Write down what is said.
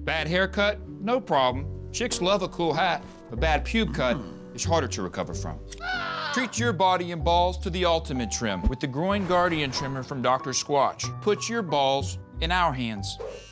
Bad haircut? No problem. Chicks love a cool hat. A bad pube cut is harder to recover from. Treat your body and balls to the ultimate trim with the Groin Guardian Trimmer from Dr. Squatch. Put your balls in our hands.